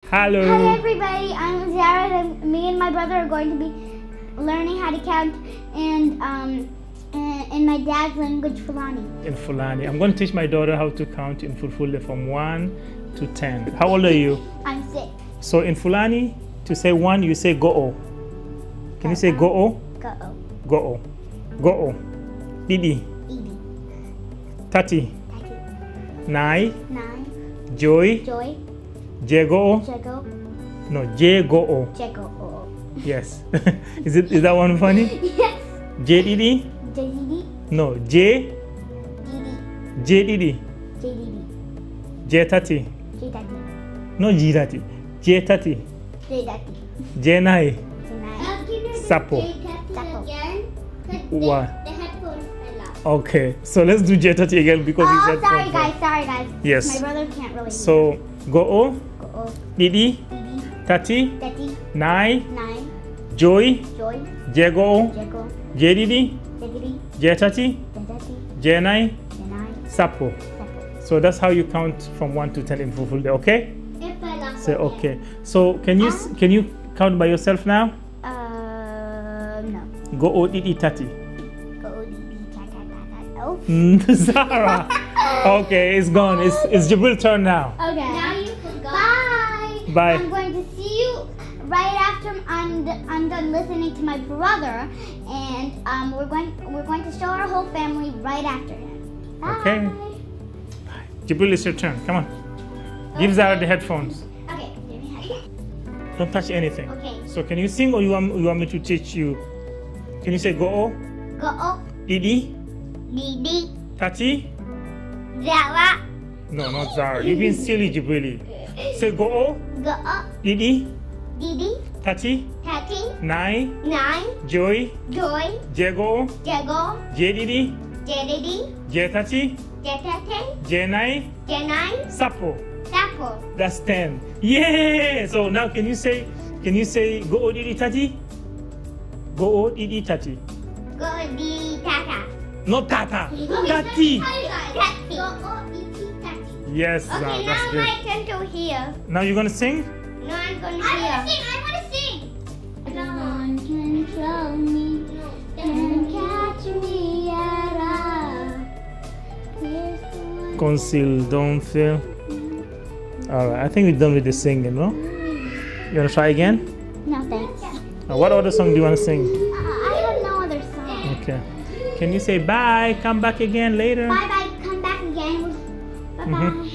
Hello. Hi everybody, I'm Zara. Me and my brother are going to be learning how to count in my dad's language, Fulani. In Fulani. I'm going to teach my daughter how to count in Fulfulde from 1 to 10. How old are you? I'm 6. So in Fulani, to say 1, you say go'o. Can you say go'o? Go-o. Go'o. Go'o. Didi. Edie. Tati. Taki. Nai. 9. Joy. Joy. Jego. Jego. No, Jego. Jego. Yes. Is that one funny? Yes. J Didi? J-Didi. No, J. Didi. J Didi. J-Didi. J Tati. J-Tati. No, J Tati. J Tati. J-Tati. J Nai. J-Nai. Sapo. Sapo. What? The headphones fell off. Okay, so let's do J Tati again because he said sorry guys. Yes. My brother can't really So, Go'o, Go-o. Didi, Didi. Tati, Tati. Nai, 9. Joy, Joy. Jego, Jego. J Didi, J-Didi. J Tati, J-Tati. J Nai, J-Nai. Sapo. Sapo. So that's how you count from 1 to 10 in Fulfulde, okay? If I lost Say okay. So can you count by yourself now? No. Go'o, Didi, Tati. Go Didi. Oh. Zara. Okay, it's gone. It's Jibril's turn now. Okay. Now you forgot. Bye. Bye. I'm going to see you right after I'm done listening to my brother, and we're going to show our whole family right after him. Bye. Okay. Jibril, it's your turn. Come on. Give Zara the headphones. Okay. Give me headphones. Don't touch anything. Okay. So can you sing or you want me to teach you? Can you say Go'o, Go. Didi, Didi. Tati? Zara. No, not Zara. You've been silly, Jibrili. Say Go'o, Go. Didi, Didi. Tati, Tati. Nai, 9. Joy, Joy. Jego, Jego. J Didi, J-Didi. J Tati, J-Tati. J Nai, J-9. Sapo. Sapo. That's 10. Yeah. So now can you say Go'o, Didi, Tati? Go'o, Didi, Tati. Go Didi. Tata. Not Tata. Tati. Tati. Yes, Zara, Okay, that's now good. my turn to hear. Now you're gonna sing? No, I'm gonna hear. I wanna sing. No one can control me, can catch me at all. Here's the one. Conceal, don't feel. Alright, I think we're done with the singing, no? You wanna try again? No thanks. What other song do you wanna sing? I have no other song. Okay. Can you say bye? Come back again later? Bye bye. Come back again. Bye bye.